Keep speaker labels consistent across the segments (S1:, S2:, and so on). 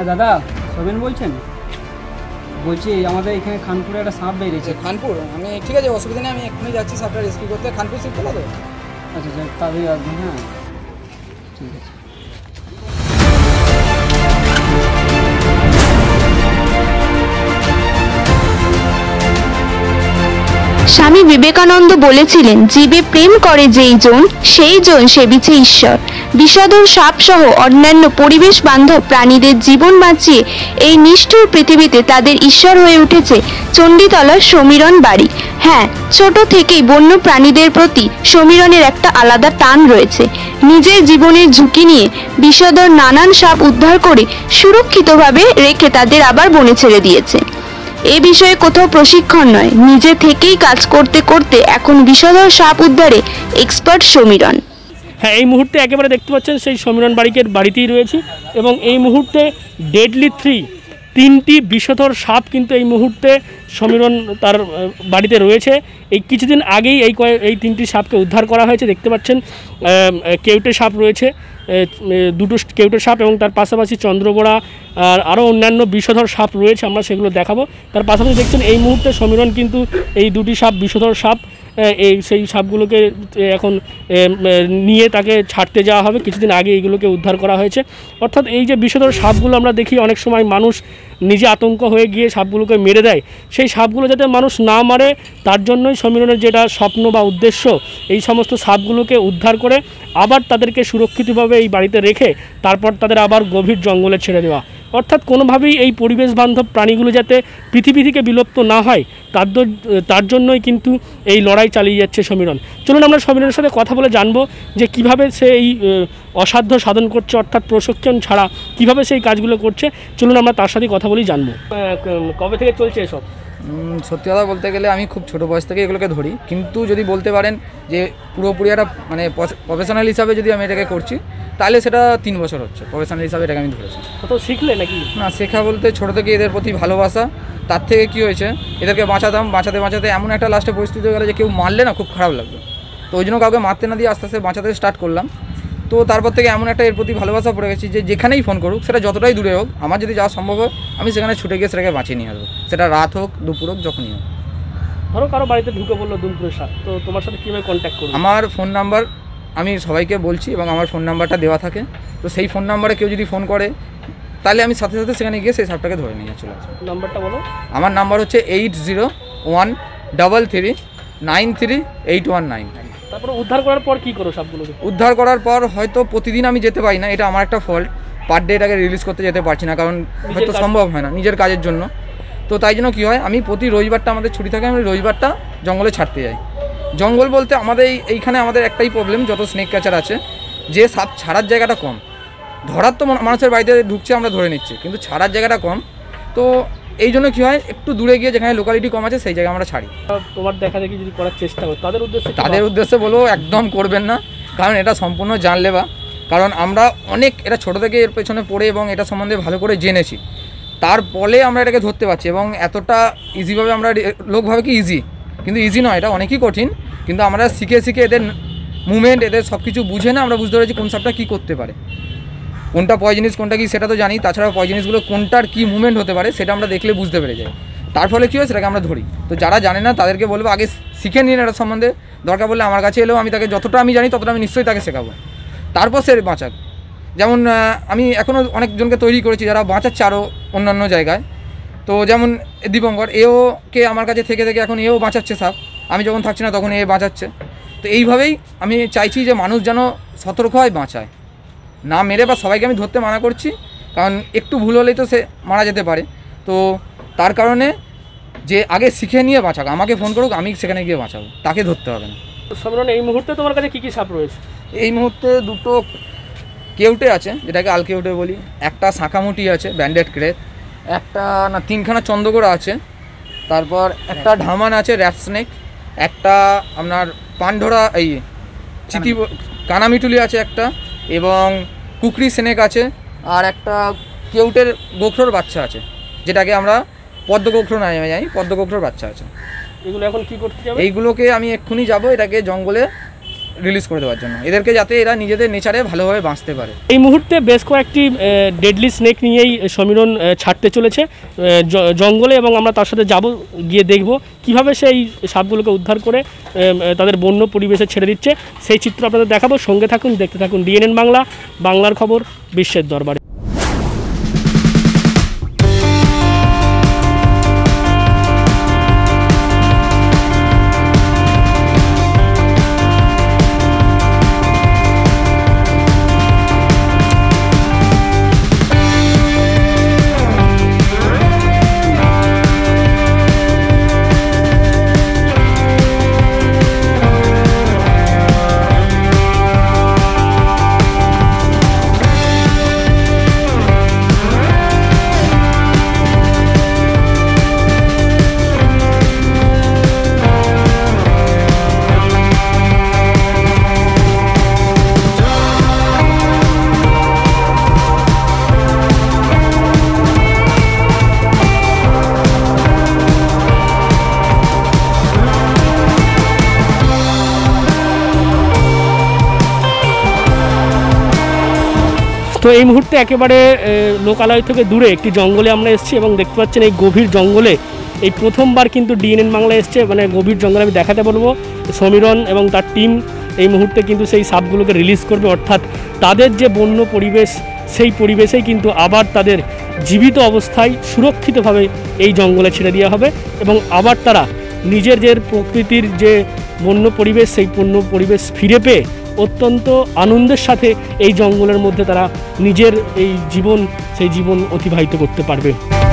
S1: হ্যাঁ দাদা, সবেন বলছেন? বলছি আমাদের এখানে খানপুরে একটা সাপ বেরিয়েছে।
S2: খানপুর? আমি ঠিক আছে, অসুবিধা নেই, আমি এক্ষুনি যাচ্ছি সাপটা রেস্কিউ করতে। খানপুর শিফট করবো তো?
S1: আচ্ছা আচ্ছা, তাড়াতাড়ি আসবেন। হ্যাঁ ঠিক আছে।
S3: স্বামী বিবেকানন্দ বলেছিলেন, জীবে প্রেম করে যেই জন সেই জন সেবিছে ঈশ্বর। বিষধর সাপ সহ অন্যান্য পরিবেশ বান্ধব প্রাণীদের জীবন বাঁচিয়ে এই নিষ্ঠুর পৃথিবীতে তাদের ঈশ্বর হয়ে উঠেছে চণ্ডীতলার সমীরণ বারিক। হ্যাঁ, ছোট থেকেই বন্য প্রাণীদের প্রতি সমীরণের একটা আলাদা টান রয়েছে। নিজের জীবনের ঝুঁকি নিয়ে বিষধর নানান সাপ উদ্ধার করে সুরক্ষিতভাবে রেখে তাদের আবার বনে ছেড়ে দিয়েছে। এ বিষয়ে কোথাও প্রশিক্ষণ নয়, নিজে থেকেই কাজ করতে করতে এখন বিষধর সাপ উদ্ধারে এক্সপার্ট সমীরণ।
S4: হ্যাঁ, এই মুহূর্তে একেবারে দেখতে পাচ্ছেন সেই সমীরণ বারিকের বাড়িতেই রয়েছি এবং এই মুহূর্তে ডেডলি তিনটি বিষধর সাপ কিন্তু এই মুহূর্তে সমীরণ তার বাড়িতে রয়েছে। এই কিছুদিন আগেই এই তিনটি সাপকে উদ্ধার করা হয়েছে। দেখতে পাচ্ছেন কেউটে সাপ রয়েছে, দুটো কেউটে সাপ, এবং তার পাশাপাশি চন্দ্রবোড়া আর আরও অন্যান্য বিষধর সাপ রয়েছে, আমরা সেগুলো দেখাবো। তার পাশাপাশি দেখছেন এই মুহূর্তে সমীরণ কিন্তু এই দুটি সাপ, বিষধর সাপ, সেই সাপগুলোকে এখন নিয়ে তাকে ছাড়তে যাওয়া হবে। কিছুদিন আগে এইগুলোকে উদ্ধার করা হয়েছে। অর্থাৎ এই যে বিষধর সাপগুলো আমরা দেখি, অনেক সময় মানুষ নিজে আতঙ্ক হয়ে গিয়ে সাপগুলোকে মেরে দেয়। সেই সাপগুলো যাতে মানুষ না মারে তার জন্যই সমীরণের যেটা স্বপ্ন বা উদ্দেশ্য, এই সমস্ত সাপগুলোকে উদ্ধার করে আবার তাদেরকে সুরক্ষিতভাবে এই বাড়িতে রেখে তারপর তাদের আবার গভীর জঙ্গলে ছেড়ে দেওয়া। অর্থাৎ কোনোভাবেই এই পরিবেশ বান্ধব প্রাণীগুলো যাতে পৃথিবী থেকে বিলুপ্ত না হয় তার জন্যই কিন্তু এই লড়াই চালিয়ে যাচ্ছে সমীরণ। চলুন আমরা সমীরণের সাথে কথা বলে জানবো যে কিভাবে সে এই অসাধ্য সাধন করছে, অর্থাৎ প্রশিক্ষণ ছাড়া কিভাবে সেই কাজগুলো করছে। চলুন আমরা তার সাথে কথা বলেই জানবো। কবে থেকে চলছে এসব?
S2: সত্যি কথা বলতে গেলে আমি খুব ছোটো বয়স থেকে এগুলোকে ধরি, কিন্তু যদি বলতে পারেন যে পুরোপুরি একটা মানে প্রফেশনাল হিসাবে যদি আমি এটাকে করছি তাহলে সেটা 3 বছর হচ্ছে। প্রফেশনাল হিসাবে এটাকে আমি ধরেছি।
S4: কোথাও শিখলে নাকি? না,
S2: শেখা বলতে ছোটো থেকে এদের প্রতি ভালোবাসা। তার থেকে কী হয়েছে, এদেরকে বাঁচাতে এমন একটা লাস্টে পরিস্থিতি হয়ে গেলো যে কেউ মারলে না খুব খারাপ লাগবে। তো ওই জন্য কাউকে মারতে না দিয়ে আস্তে আস্তে বাঁচাতে স্টার্ট করলাম। তো তারপর থেকে এমন একটা এর প্রতি ভালোবাসা পড়ে গেছি যে যেখানেই ফোন করুক, সেটা যতটাই দূরে হোক, আমার যদি যাওয়া সম্ভব হয় আমি সেখানে ছুটে গিয়ে সেটাকে বাঁচিয়ে নিয়ে আসবো, সেটা রাত হোক দুপুর হোক যখনই হোক।
S4: ধরো কারো বাড়িতে ঢুকে বললো দুমপুরের সাপ, তো তোমার সাথে কীভাবে কন্ট্যাক্ট করবো?
S2: আমার ফোন নাম্বার আমি সবাইকে বলছি এবং আমার ফোন নাম্বারটা দেওয়া থাকে। তো সেই ফোন নাম্বারে কেউ যদি ফোন করে তাহলে আমি সাথে সাথে সেখানে গিয়ে সেই সাপটাকে ধরে নিয়ে চলে আসবো।
S4: নাম্বারটা বলো।
S2: আমার নাম্বার হচ্ছে 8013393819।
S4: তারপরে উদ্ধার করার পর কী করো সাপগুলোকে?
S2: উদ্ধার করার পর হয়তো প্রতিদিন আমি যেতে পারি না, এটা আমার একটা ফল্ট। পার ডে এটাকে রিলিজ করতে যেতে পারছি না, কারণ হয়তো সম্ভব হয় না নিজের কাজের জন্য। তো তাই জন্য কী হয়, আমি প্রতি রবিবারটা আমাদের ছুটি থাকে, আমি রবিবারটা জঙ্গলে ছাড়তে যাই। জঙ্গল বলতে আমাদের এইখানে আমাদের একটাই প্রবলেম, যত স্নেক ক্যাচার আছে, যে সাপ ছাড়ার জায়গাটা কম। ধরার তো মানুষের বাড়িতে ঢুকছে, আমরা ধরে নিচ্ছি, কিন্তু ছাড়ার জায়গাটা কম। তো এই জন্য কী হয়, একটু দূরে গিয়ে যেখানে লোকালিটি কম আছে সেই জায়গায় আমরা ছাড়ি।
S4: তোমার দেখা দেখি যদি করার চেষ্টা করো, তাদের
S2: উদ্দেশ্যে বলো একদম করবেন না, কারণ এটা সম্পূর্ণ জানলেবা। কারণ আমরা অনেক এটা ছোটো থেকে এর পেছনে পড়ে এবং এটা সম্বন্ধে ভালো করে জেনেছি, তার ফলে আমরা এটাকে ধরতে পারছি। এবং এতটা ইজিভাবে আমরা, লোক ভাবে কি ইজি, কিন্তু ইজি নয়, এটা অনেকই কঠিন। কিন্তু আমরা শিখে এদের মুভমেন্ট, এদের সব কিছু বুঝে না আমরা বুঝতে পেরেছি কোন সাপটা কী করতে পারে, কোনটা পয়জনিস কোনটা কি সেটা তো জানি, তাছাড়া পয়জনিসগুলো কোনটার কী মুভমেন্ট হতে পারে সেটা আমরা দেখলে বুঝতে পেরে যাই। তার ফলে কী হয়, সেটাকে আমরা ধরি। তো যারা জানে না তাদেরকে বলবো আগে শিখে নিন এটা সম্বন্ধে। দরকার বললে আমার কাছে এলেও আমি তাকে যতটা আমি জানি ততটা আমি নিশ্চয়ই তাকে শেখাবো, তারপর সে বাঁচাক। যেমন আমি এখনও অনেকজনকে তৈরি করেছি যারা বাঁচাচ্ছে আরও অন্যান্য জায়গায়। তো যেমন দীপঙ্কর, কে আমার কাছে থেকে এখন এও বাঁচাচ্ছে সাপ, আমি যখন থাকছি না তখন এ বাঁচাচ্ছে। তো এইভাবেই আমি চাইছি যে মানুষ যেন সতর্ক হয়, বাঁচায়, না মেরে। বা সবাইকে আমি ধরতে মানা করছি, কারণ একটু ভুল হলেই তো সে মারা যেতে পারে। তো তার কারণে যে আগে শিখে নিয়ে বাঁচাক, আমাকে ফোন করুক, আমি সেখানে গিয়ে বাঁচাবো, তাকে ধরতে হবে না।
S4: সমীরণ, এই মুহূর্তে তোমার কাছে কী কী সাপ রয়েছে?
S2: এই মুহূর্তে দুটো কেউটে আছে, যেটাকে আল কেউটে বলি, একটা শাঁখামুটি আছে ব্যান্ডেড ক্রেত, একটা না 3খানা চন্দ্রগোড়া আছে, তারপর একটা ঢামান আছে র্যাট স্নেক, একটা আপনার পানধরা এই কানামিটুলি আছে একটা, এবং কুকরি স্নেক আছে, আর একটা কেউটের গোখরোর বাচ্চা আছে, যেটাকে আমরা পদ্মগোখরো নামে জানি, পদ্মগোখরোর বাচ্চা আছে।
S4: এগুলো এখন কী করতে যাবে?
S2: এইগুলোকে আমি এক্ষুনি যাব, এটাকে জঙ্গলে রিলিজ করে দেওয়ার জন্য, এদেরকে যাতে এরা নিজেদের নেচারে ভালোভাবে বাঁচতে পারে।
S4: এই মুহূর্তে বেশ কয়েকটি ডেডলি স্নেক নিয়েই সমীরণ ছাড়তে চলেছে জঙ্গলে, এবং আমরা তার সাথে যাব, গিয়ে দেখব কিভাবে সেই সাপগুলোকে উদ্ধার করে তাদের বন্য পরিবেশে ছেড়ে দিচ্ছে। সেই চিত্র আপনাদের দেখাবো, সঙ্গে থাকুন, দেখতে থাকুন DNN বাংলা, বাংলার খবর বিশ্বের দরবারে। তো এই মুহূর্তে একেবারে লোকালয় থেকে দূরে একটি জঙ্গলে আমরা এসেছি, এবং দেখতে পাচ্ছেন এই গভীর জঙ্গলে এই প্রথমবার কিন্তু DNN বাংলা এসছে। মানে গভীর জঙ্গলে আমি দেখাতে বলবো, সমীরণ এবং তার টিম এই মুহূর্তে কিন্তু সেই সাপগুলোকে রিলিজ করবে, অর্থাৎ তাদের যে বন্য পরিবেশ সেই পরিবেশেই কিন্তু আবার তাদের জীবিত অবস্থায় সুরক্ষিতভাবে এই জঙ্গলে ছেড়ে দেওয়া হবে, এবং আবার তারা নিজের যে প্রকৃতির যে বন্য পরিবেশ সেই বন্য পরিবেশ ফিরে পেয়ে অত্যন্ত আনন্দের সাথে এই জঙ্গলের মধ্যে তারা নিজের এই জীবন অতিবাহিত করতে পারবে।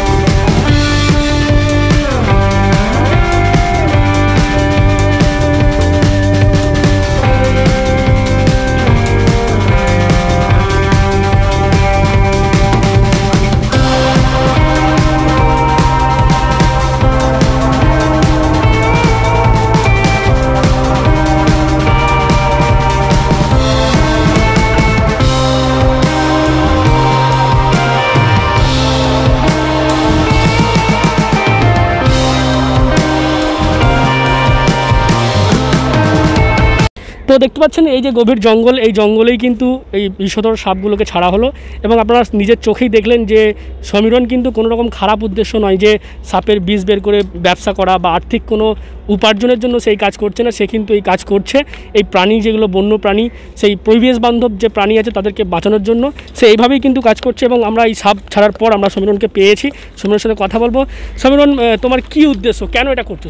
S4: তো দেখতে পাচ্ছেন এই যে গভীর জঙ্গল, এই জঙ্গলেই কিন্তু এই বিষধর সাপগুলোকে ছাড়া হলো, এবং আপনারা নিজের চোখেই দেখলেন যে সমীরণ কিন্তু কোনো রকম খারাপ উদ্দেশ্য নয় যে সাপের বিষ বের করে ব্যবসা করা বা আর্থিক কোনো উপার্জনের জন্য সেই কাজ করছে না। সে কিন্তু এই কাজ করছে এই প্রাণী, যেগুলো বন্য প্রাণী, সেই পরিবেশ বান্ধব যে প্রাণী আছে তাদেরকে বাঁচানোর জন্য সে এইভাবেই কিন্তু কাজ করছে। এবং আমরা এই সাপ ছাড়ার পর আমরা সমীরণকে পেয়েছি, সমীরণের সাথে কথা বলবো। সমীরণ, তোমার কি উদ্দেশ্য, কেন এটা করছো?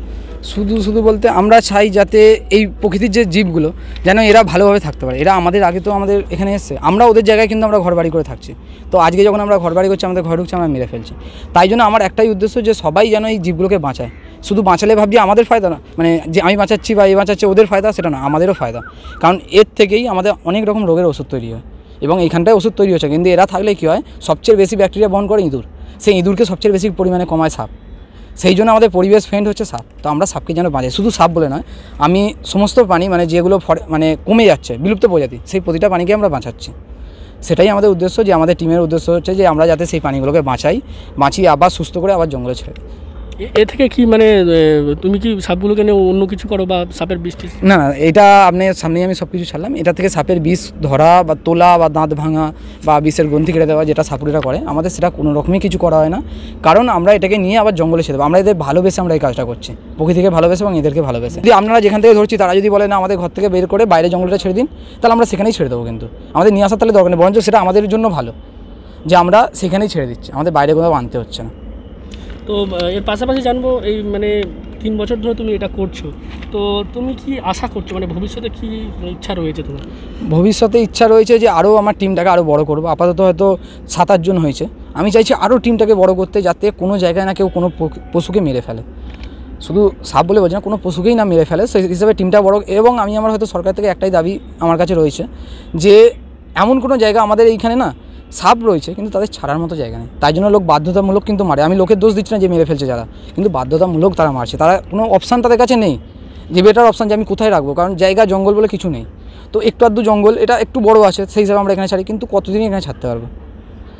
S2: শুধু বলতে আমরা চাই যাতে এই প্রকৃতির যে জীবগুলো যেন এরা ভালোভাবে থাকতে পারে। এরা আমাদের আগে তো আমাদের এখানে এসছে, আমরা ওদের জায়গায় কিন্তু আমরা ঘর বাড়ি করে থাকছি। তো আজকে যখন আমরা ঘর বাড়ি করছি, আমাদের ঘর ঢুকছে, আমরা মেরে ফেলছি। তাই জন্য আমার একটাই উদ্দেশ্য যে সবাই যেন এই জীবগুলোকে বাঁচায়। শুধু বাঁচালে ভাবছি আমাদের ফায়দা না, মানে যে আমি বাঁচাচ্ছি বা এই বাঁচাচ্ছে ওদের ফায়দা, সেটা না, আমাদেরও ফায়দা। কারণ এর থেকেই আমাদের অনেক রকম রোগের ওষুধ তৈরি হয়, এবং এইখানটায় ওষুধ তৈরি হচ্ছে। কিন্তু এরা থাকলে কী হয়, সবচেয়ে বেশি ব্যাকটেরিয়া বহন করে ইঁদুর, সেই ইঁদুরকে সবচেয়ে বেশি পরিমাণে কমায় সাপ। সেই জন্য আমাদের পরিবেশ ফ্রেন্ড হচ্ছে সাপ। তো আমরা সাপকে যেন বাঁচাই, শুধু সাপ বলে নয়, আমি সমস্ত প্রাণী মানে যেগুলো মানে কমে যাচ্ছে, বিলুপ্ত প্রজাতি, সেই প্রতিটা প্রাণীকে আমরা বাঁচাচ্ছি। সেটাই আমাদের উদ্দেশ্য, যে আমাদের টিমের উদ্দেশ্য হচ্ছে যে আমরা যাতে সেই প্রাণীগুলোকে বাঁচিয়ে আবার সুস্থ করে আবার জঙ্গলে ছেড়ে।
S4: এ থেকে কি মানে তুমি কি সাপগুলোকে নিয়ে অন্য কিছু করো বা সাপের বিষ?
S2: না, এটা আপনার সামনেই আমি সব কিছু ছাড়লাম। এটা থেকে সাপের বিষ ধরা বা তোলা বা দাঁত ভাঙা বা বিষের গ্রন্থি কেটে দেওয়া, যেটা সাপুরেরা করে, আমাদের সেটা কোনো রকমই কিছু করা হয় না। কারণ আমরা এটাকে নিয়ে আবার জঙ্গলে ছেড়ে দেবো। আমরা এদের ভালোবেসে আমরা এই কাজটা করছি, প্রকৃতিকে ভালোবেসে এবং এদেরকে ভালোবেসে। যদি আপনারা যেখান থেকে ধরছি তারা যদি বলে না আমাদের ঘর থেকে বের করে বাইরে জঙ্গলটা ছেড়ে দিন, তাহলে আমরা সেখানেই ছেড়ে দেবো। কিন্তু আমাদের নিয়ে আসার তাহলে দরকার নেই, বরঞ্চ সেটা আমাদের জন্য ভালো যে আমরা সেখানেই ছেড়ে দিচ্ছি, আমাদের বাইরে কোথাও আনতে হচ্ছে না।
S4: তো এর পাশাপাশি জানবো, এই মানে 3 বছর ধরে তুমি এটা করছো, তো তুমি কি আশা করছো, মানে ভবিষ্যতে কি ইচ্ছা রয়েছে তোমার?
S2: ভবিষ্যতে ইচ্ছা রয়েছে যে আরও আমার টিমটাকে আরও বড় করবো। আপাতত হয়তো 7-8 জন হয়েছে। আমি চাইছি আরও টিমটাকে বড় করতে, যাতে কোনো জায়গায় না কেউ কোনো পশুকে মেরে ফেলে। শুধু সাপ বলে বলছি না, কোনো পশুকেই না মেরে ফেলে, সেই হিসাবে টিমটা বড়। এবং আমার হয়তো সরকার থেকে একটাই দাবি আমার কাছে রয়েছে, যে এমন কোনো জায়গা আমাদের এইখানে না সাপ রয়েছে কিন্তু তাদের ছাড়ার মতো জায়গা নেই। তাই জন্য লোক বাধ্যতামূলক কিন্তু মারে। আমি লোকের দোষ দিচ্ছি না যে মেরে ফেলছে যারা, কিন্তু বাধ্যতামূলক তারা মারছে। তারা কোনো অপশান তাদের কাছে নেই যে বেটার অপশান যে আমি কোথায় রাখবো, কারণ জায়গা জঙ্গল বলে কিছু নেই। তো একটু আধটু জঙ্গল, এটা একটু বড় আছে, সেই হিসাবে আমরা এখানে ছাড়ি, কিন্তু কতদিনই এখানে ছাড়তে পারবো।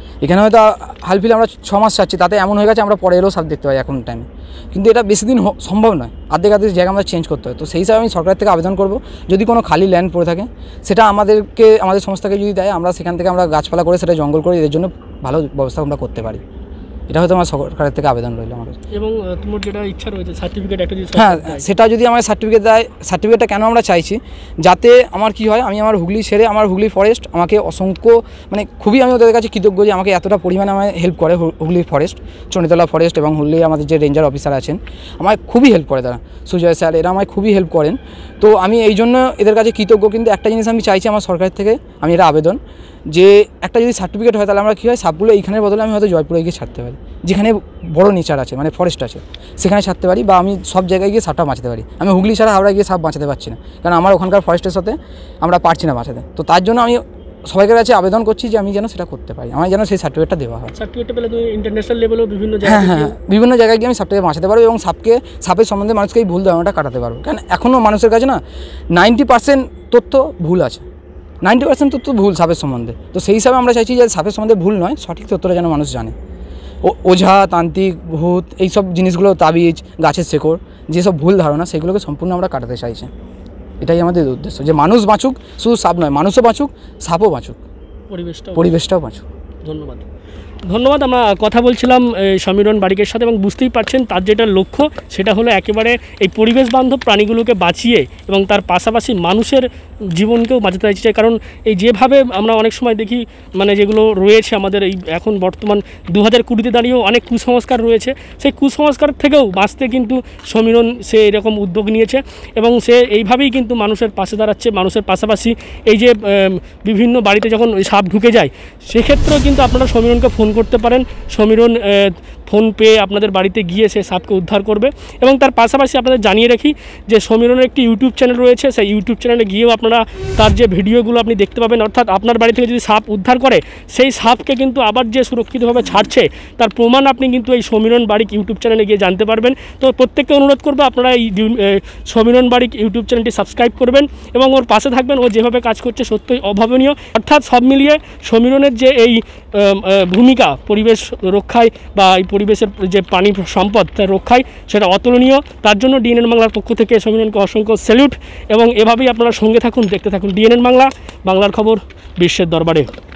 S2: এখানে হয়তো হালফিল আমরা 6 মাস চাচ্ছি, তাতে এমন হয়ে গেছে আমরা পরে এলেও সাপ দেখতে পাই এখন টাইমে, কিন্তু এটা বেশি দিন সম্ভব নয়, আর্ধেক জায়গা আমরা চেঞ্জ করতে হয়। তো সেই হিসাবে আমি সরকার থেকে আবেদন করব, যদি কোনো খালি ল্যান্ড পড়ে থাকে সেটা আমাদের সংস্থাকে যদি দেয়, আমরা সেখান থেকে আমরা গাছপালা করে সেটা জঙ্গল করে এদের জন্য ভালো ব্যবস্থা আমরা করতে পারি। এটা হয়তো আমার সরকারের থেকে আবেদন রইল আমাদের।
S4: এবং তোমার যেটা ইচ্ছা রয়েছে সার্টিফিকেট একটা যদি
S2: হ্যাঁ, সেটা যদি আমার সার্টিফিকেট দেয়, সার্টিফিকেটটা কেন আমরা চাইছি, যাতে আমার কি হয়, আমি আমার হুগলি ছেড়ে আমার হুগলি ফরেস্ট আমাকে অসংখ্য মানে খুবই আমি ওদের কাছে কৃতজ্ঞ যে আমাকে এতটা পরিমাণে আমায় হেল্প করে। হুগলি ফরেস্ট, চণ্ডীতলা ফরেস্ট এবং হুগলি আমাদের যে রেঞ্জার অফিসার আছেন আমায় খুবই হেল্প করে, তারা সুজয় স্যার এরা আমায় খুবই হেল্প করেন। তো আমি এই জন্য এদের কাছে কৃতজ্ঞ। কিন্তু একটা জিনিস আমি চাইছি আমার সরকারের থেকে, আমি এটা আবেদন, যে একটা যদি সার্টিফিকেট হয় তাহলে আমরা কী হয় সাপগুলো এইখানের বদলে আমি হয়তো জয়পুরে গিয়ে ছাড়তে পারি, যেখানে বড় নেচার আছে মানে ফরেস্ট আছে সেখানে ছাড়তে পারি, বা আমি সব জায়গায় গিয়ে সাপটা বাঁচাতে পারি। আমি হুগলি ছাড়া হাওড়া গিয়ে সাপ বাঁচাতে পারছি না, কারণ আমার ওখানকার ফরেস্টের সাথে আমরা পারছি না বাঁচাতে। তো তার জন্য আমি সবাইকার কাছে আবেদন করছি যে আমি যেন সেটা করতে পারি, আমার যেন সেই সার্টিফিকেটটা দেওয়া হয়।
S4: সার্টিফিকেটটা পেলে তুমি ইন্টারন্যাশনাল লেভেলেও বিভিন্ন
S2: হ্যাঁ হ্যাঁ বিভিন্ন জায়গায় গিয়ে আমি সাপটাকে বাঁচাতে পারবো এবং সাপের সম্বন্ধে মানুষকে এই ভুল ধারণাটা কাটাতে পারবো। কারণ এখনও মানুষের কাছে না 90% তথ্য ভুল আছে, 90% তথ্য ভুল সাপের সম্বন্ধে। তো সেই হিসাবে আমরা চাইছি যে সাপের সম্বন্ধে ভুল নয়, সঠিক তথ্যটা যেন মানুষ জানে। ওঝা, তান্ত্রিক, ভূত এইসব জিনিসগুলো, তাবিজ, গাছের শেকড়, যেসব ভুল ধারণা সেগুলোকে সম্পূর্ণ আমরা কাটাতে চাইছি। এটাই আমাদের উদ্দেশ্য, যে মানুষ বাঁচুক, শুধু সাপ নয়, মানুষও বাঁচুক, সাপও বাঁচুক, পরিবেশটাও বাঁচুক।
S4: ধন্যবাদ। আমরা কথা বলছিলাম সমীরণ বারিকের সাথে, এবং বুঝতেই পারছেন তার যেটা লক্ষ্য সেটা হলো একেবারে এই পরিবেশ বান্ধব প্রাণীগুলোকে বাঁচিয়ে এবং তার পাশাপাশি মানুষের জীবনকেও বাঁচাতে চাইছে। কারণ এই যেভাবে আমরা অনেক সময় দেখি মানে যেগুলো রয়েছে আমাদের এই এখন বর্তমান 2020-তে দাঁড়িয়েও অনেক কুসংস্কার রয়েছে, সেই কুসংস্কার থেকেও বাঁচতে কিন্তু সমীরণ সে এরকম উদ্যোগ নিয়েছে এবং সে এইভাবেই কিন্তু মানুষের পাশে দাঁড়াচ্ছে। মানুষের পাশাপাশি এই যে বিভিন্ন বাড়িতে যখন সাপ ঢুকে যায় সেক্ষেত্রেও কিন্তু আপনারা সমীরণকে ফোন করতে পারেন। সমীরণ ফোন পেয়ে আপনাদের বাড়িতে গিয়ে সে সাপকে উদ্ধার করবে। এবং তার পাশাপাশি আপনাদের জানিয়ে রাখি যে সমীরণের একটি ইউটিউব চ্যানেল রয়েছে, সেই ইউটিউব চ্যানেলে গিয়েও আপনারা তার যে ভিডিওগুলো আপনি দেখতে পাবেন। অর্থাৎ আপনার বাড়ি থেকে যদি সাপ উদ্ধার করে সেই সাপকে কিন্তু আবার যে সুরক্ষিতভাবে ছাড়ছে তার প্রমাণ আপনি কিন্তু এই সমীরণ বারিক ইউটিউব চ্যানেলে গিয়ে জানতে পারবেন। তো প্রত্যেককে অনুরোধ করবো আপনারা এই সমীরণ বারিক ইউটিউব চ্যানেলটি সাবস্ক্রাইব করবেন এবং ওর পাশে থাকবেন। ও যেভাবে কাজ করছে সত্যই অভাবনীয়। অর্থাৎ সব মিলিয়ে সমীরণের যে এই ভূমিকা পরিবেশ রক্ষায় বা এই পরিবেশের যে প্রাণী সম্পদ তার রক্ষায় সেটা অতুলনীয়। তার জন্য ডিএনএন বাংলার পক্ষ থেকে সমীরণকে অসংখ্য স্যালিউট। এবং এভাবেই আপনারা সঙ্গে থাকুন, দেখতে থাকুন ডিএনএন বাংলা, বাংলার খবর বিশ্বের দরবারে।